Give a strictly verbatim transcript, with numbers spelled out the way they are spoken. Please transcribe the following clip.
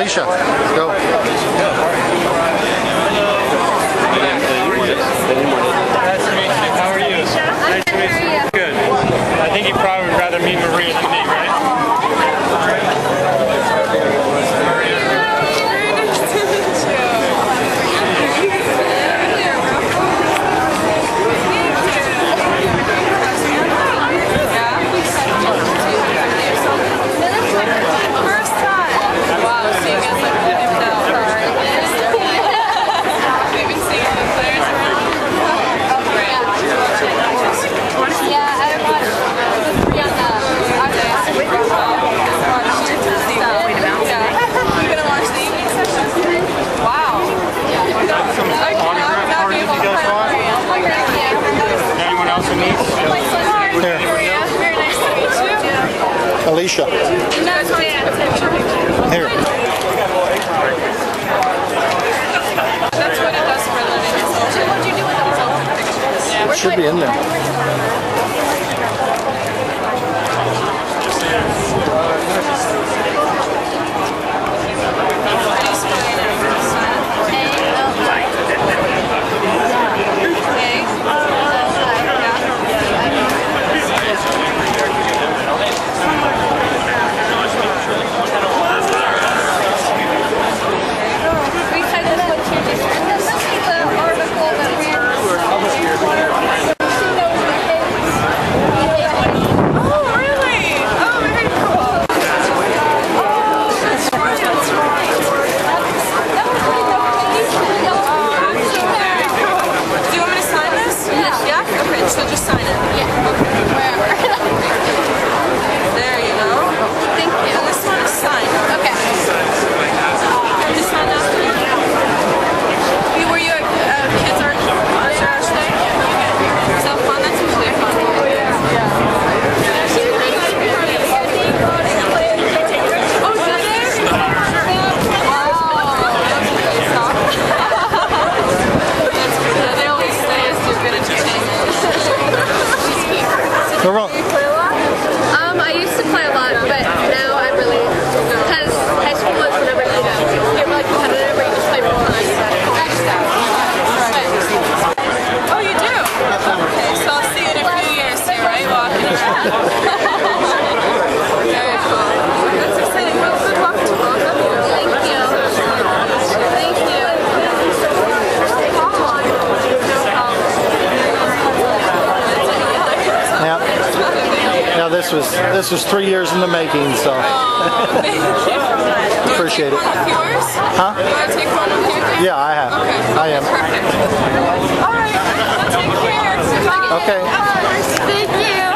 Alicia, go. Nice to meet you. How are you? Nice to meet you. Good. I think you probably would rather meet Maria than me, right? Alicia. Here. That's what it does for a living. What do you do with those old pictures? Yeah, it should be in there. So just sign it. Yeah. Okay. Wherever. There you go. Thank you. And this one is signed. Okay. Just sign up. You, were you a uh, kids art art today? So fun. That's usually fun. Yeah. Oh, did it? Wow. That's good. They always say it's too good entertainment. Go wrong. Um, I used to play a lot, but now I really, because high school was whenever you get really competitive, where you just play full time. Oh, you do? Okay, so I'll see you in a few years here, right? Walking around. Very cool. That's exciting. Well, good luck to both of you. Thank you. Thank you. Yeah. Yeah, this was this was three years in the making, so Oh, thank you. appreciate it. One of yours? Huh? You want to take one of yours? Yeah, I have. Okay. I am. Perfect. All right. Well, take care. Okay. Thank you.